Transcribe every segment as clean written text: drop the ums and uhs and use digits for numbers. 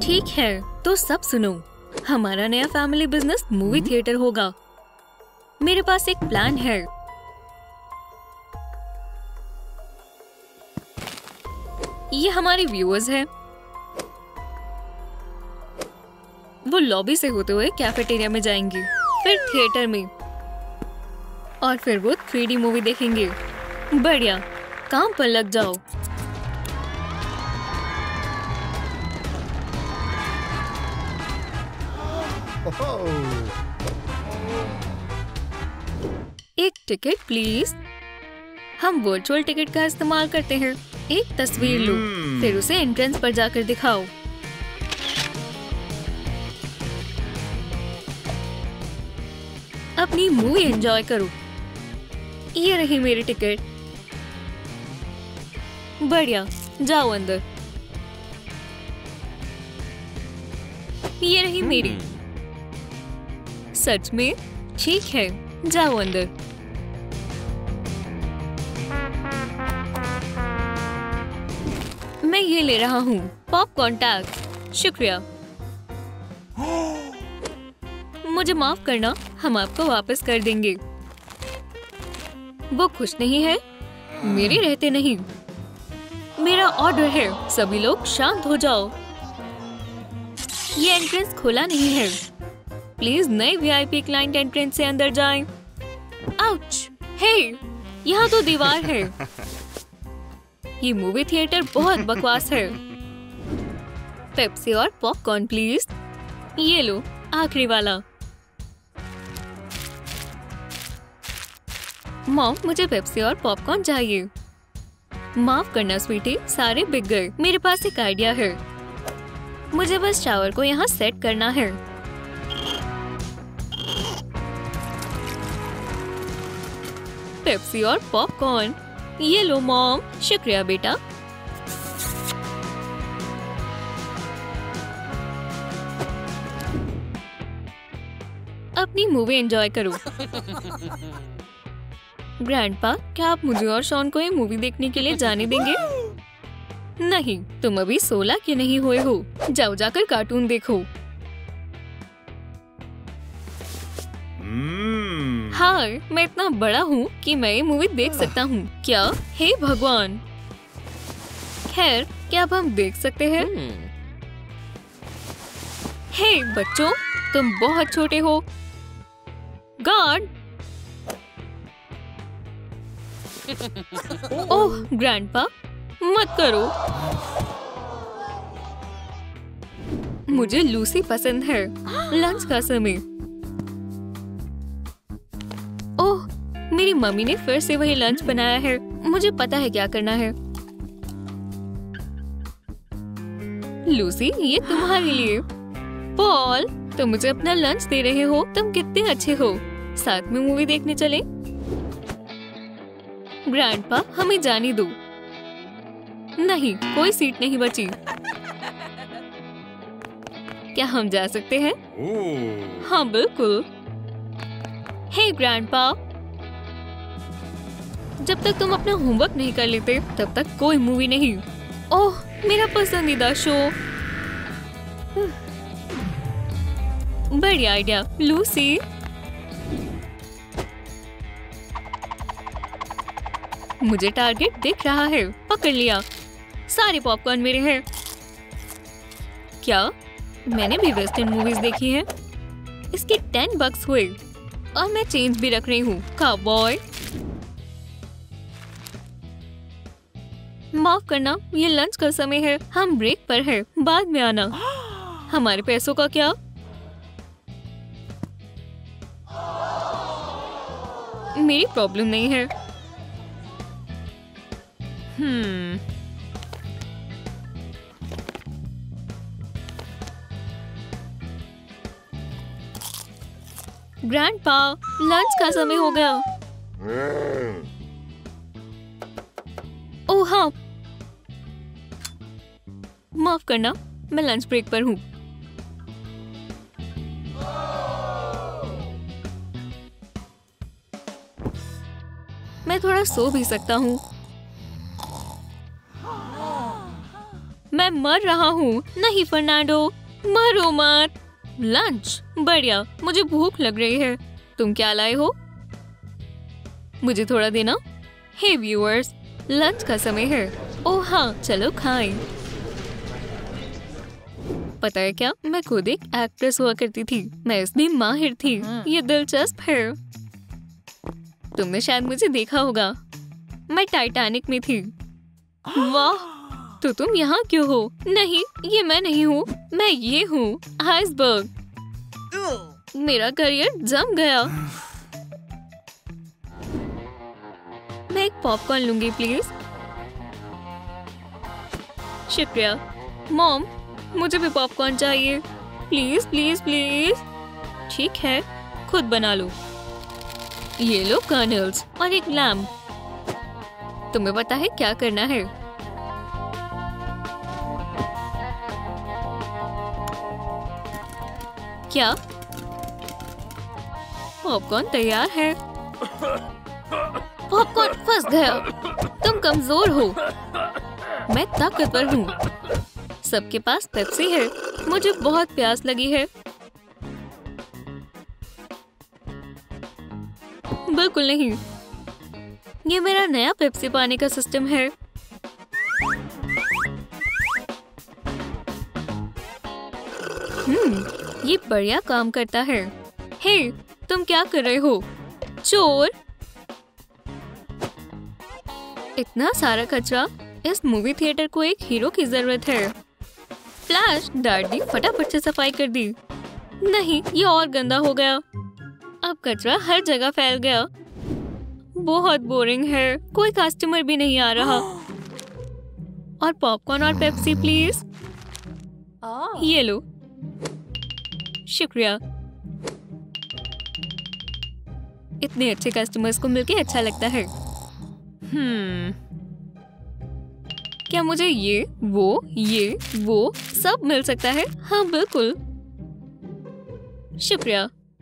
ठीक है, तो सब सुनो। हमारा नया फैमिली बिजनेस मूवी थिएटर होगा। मेरे पास एक प्लान है। ये हमारे व्यूअर्स हैं। वो लॉबी से होते हुए कैफेटेरिया में जाएंगे, फिर थिएटर में, और फिर वो 3D मूवी देखेंगे। बढ़िया, काम पर लग जाओ। एक टिकट प्लीज। हम वर्चुअल टिकट का इस्तेमाल करते हैं। एक तस्वीर लो, फिर उसे एंट्रेंस पर जाकर दिखाओ। अपनी मूवी एंजॉय करो। ये रही मेरी टिकट। बढ़िया, जाओ अंदर। ये रही मेरी। सच में? ठीक है, जाओ अंदर। मैं ये ले रहा हूँ, पॉपकॉर्न टैग। शुक्रिया। मुझे माफ करना, हम आपको वापस कर देंगे। वो खुश नहीं है? मेरे रहते नहीं। मेरा ऑर्डर है, सभी लोग शांत हो जाओ। ये एंट्रेंस खुला नहीं है। प्लीज नए वीआईपी क्लाइंट एंट्रेंस से अंदर जाएं। आउच! हे, यहाँ तो दीवार है। ये मूवी थिएटर बहुत बकवास है। पेप्सी और पॉपकॉर्न प्लीज। ये लो, आखिरी वाला। मॉम, मुझे पेप्सी और पॉपकॉर्न चाहिए। माफ करना स्वीटी, सारे बिक गए। मेरे पास एक आइडिया है। मुझे बस शावर को यहाँ सेट करना है। पेप्सी और पॉपकॉर्न। ये लो मॉम। शुक्रिया बेटा। अपनी मूवी एंजॉय करो। ग्रैंडपा, क्या आप मुझे और शॉन को ये मूवी देखने के लिए जाने देंगे? नहीं, तुम अभी 16 के नहीं हुए हो। जाओ जाकर कार्टून देखो। हाँ, मैं इतना बड़ा हूँ कि मैं ये मूवी देख सकता हूँ। क्या? हे भगवान! खैर, क्या अब हम देख सकते हैं? हे बच्चों, तुम बहुत छोटे हो। गार्ड! ओह ग्रैंडपा, मत करो। मुझे लूसी पसंद है। लंच का समय। ओह, मेरी मम्मी ने फिर से वही लंच बनाया है। मुझे पता है क्या करना है। लूसी, ये तुम्हारे लिए। पॉल, तुम मुझे अपना लंच दे रहे हो। तुम कितने अच्छे हो। साथ में मूवी देखने चले? ग्रैंडपा, हमें जाने दो। नहीं, कोई सीट नहीं बची। क्या हम जा सकते हैं? हाँ बिल्कुल। हे ग्रैंडपा, जब तक तुम अपना होमवर्क नहीं कर लेते तब तक कोई मूवी नहीं। ओह, मेरा पसंदीदा शो। बढ़िया आइडिया लूसी। मुझे टारगेट दिख रहा है। पकड़ लिया। सारे पॉपकॉर्न मेरे हैं। क्या? मैंने भी वेस्टर्न मूवीज देखी हैं। इसके 10 बक्स हुए और मैं चेंज भी रख रही हूँ। काउबॉय, माफ करना, ये लंच का समय है। हम ब्रेक पर हैं, बाद में आना। हमारे पैसों का क्या? मेरी प्रॉब्लम नहीं है। ग्रैंडपा, लंच का समय हो गया। ओह हाँ, माफ करना, मैं लंच ब्रेक पर हूँ। मैं थोड़ा सो भी सकता हूँ। मैं मर रहा हूँ। नहीं फर्नांडो, मरो मत। लंच, बढ़िया, मुझे भूख लग रही है। तुम क्या लाए हो? मुझे थोड़ा देना। हे व्यूअर्स, लंच का समय है। ओह हाँ, चलो खाएं। पता है क्या, मैं खुद एक एक्ट्रेस हुआ करती थी। मैं इसमें माहिर थी। ये दिलचस्प है। तुमने शायद मुझे देखा होगा। मैं टाइटैनिक में थी। वाह, तो तुम यहाँ क्यों हो? नहीं, ये मैं नहीं हूँ, मैं ये हूँ, आइसबर्ग। मेरा करियर जम गया। मैं एक पॉपकॉर्न लूंगी प्लीज। शुक्रिया। मॉम, मुझे भी पॉपकॉर्न चाहिए। Please please please. ठीक है, खुद बना लो। ये लो कर्नल्स और एक लैम्प। तुम्हें पता है क्या करना है? क्या? पॉपकॉर्न तैयार है। पॉपकॉर्न फंस गया। तुम कमजोर हो, मैं ताकतवर हूँ। सबके पास पेप्सी है। मुझे बहुत प्यास लगी है। बिल्कुल नहीं, ये मेरा नया पेप्सी पाने का सिस्टम है। ये बढ़िया काम करता है। हे, तुम क्या कर रहे हो? चोर! इतना सारा कचरा। इस मूवी थिएटर को एक हीरो की जरूरत है। फ्लैश, डैडी फटाफट से सफाई कर दी। नहीं, ये और गंदा हो गया। अब कचरा हर जगह फैल गया। बहुत बोरिंग है, कोई कस्टमर भी नहीं आ रहा। और पॉपकॉर्न और पेप्सी प्लीज। ये लो। शुक्रिया। इतने अच्छे कस्टमर्स को मिलके अच्छा लगता है। क्या मुझे ये वो सब मिल सकता है? हाँ बिल्कुल। शुक्रिया।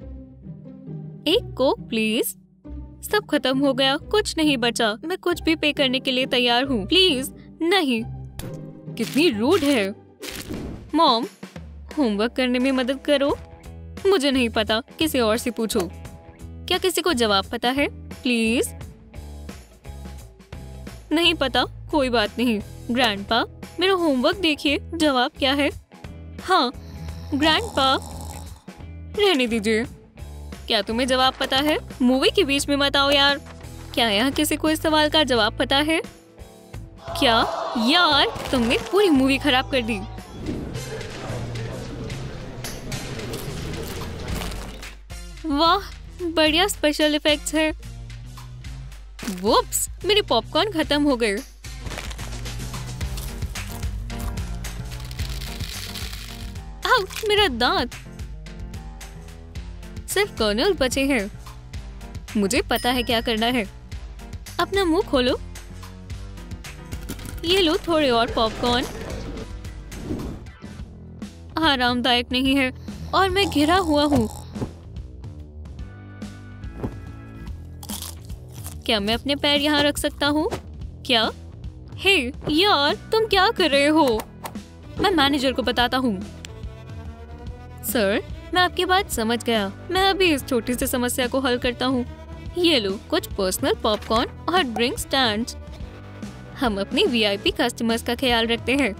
एक कोक प्लीज। सब खत्म हो गया, कुछ नहीं बचा। मैं कुछ भी पे करने के लिए तैयार हूँ। प्लीज नहीं। कितनी रूड है। मॉम, होमवर्क करने में मदद करो। मुझे नहीं पता, किसी और से पूछो। क्या किसी को जवाब पता है? प्लीज। नहीं पता, कोई बात नहीं। ग्रैंडपा, मेरा होमवर्क देखिए, जवाब क्या है? हाँ ग्रैंडपा। रहने दीजिए। क्या तुम्हें जवाब पता है? मूवी के बीच में मत आओ यार। क्या यहाँ किसी को इस सवाल का जवाब पता है? क्या यार, तुमने पूरी मूवी खराब कर दी। वाह, बढ़िया स्पेशल इफेक्ट्स है। वुप्स, मेरे पॉपकॉर्न खत्म हो गए। आउ, मेरा दांत। सिर्फ कर्नल बचे हैं। मुझे पता है क्या करना है। अपना मुंह खोलो। ये लो थोड़े और पॉपकॉर्न। आरामदायक नहीं है और मैं घिरा हुआ हूँ। क्या मैं अपने पैर यहाँ रख सकता हूँ? क्या? हे यार, तुम क्या कर रहे हो? मैं मैनेजर को बताता हूँ। सर, मैं आपकी बात समझ गया। मैं अभी इस छोटी सी समस्या को हल करता हूँ। ये लो कुछ पर्सनल पॉपकॉर्न और ड्रिंक स्टैंड्स। हम अपने वीआईपी कस्टमर्स का ख्याल रखते हैं।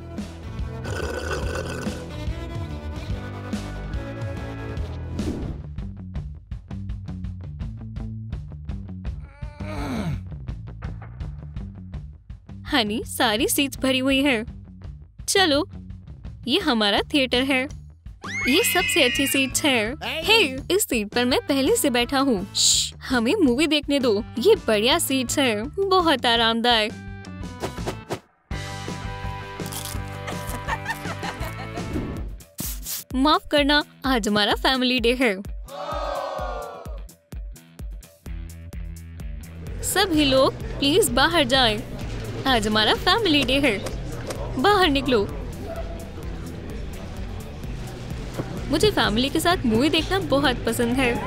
हनी, सारी सीट्स भरी हुई है। चलो, ये हमारा थिएटर है। ये सबसे अच्छी सीट्स है। हे, इस सीट पर मैं पहले से बैठा हूँ। हमें मूवी देखने दो। ये बढ़िया सीट्स है, बहुत आरामदायक। माफ करना, आज हमारा फैमिली डे है। सभी लोग प्लीज बाहर जाएं। आज हमारा फैमिली डे है। बाहर निकलो। मुझे फैमिली के साथ मूवी देखना बहुत पसंद है।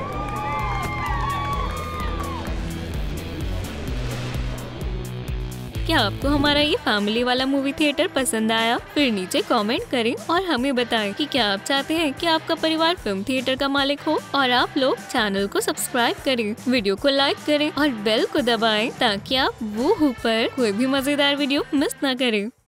क्या आपको हमारा ये फैमिली वाला मूवी थिएटर पसंद आया? फिर नीचे कमेंट करें और हमें बताएं कि क्या आप चाहते हैं कि आपका परिवार फिल्म थिएटर का मालिक हो। और आप लोग चैनल को सब्सक्राइब करें, वीडियो को लाइक करें और बेल को दबाएं ताकि आप वो पर कोई भी मजेदार वीडियो मिस ना करें।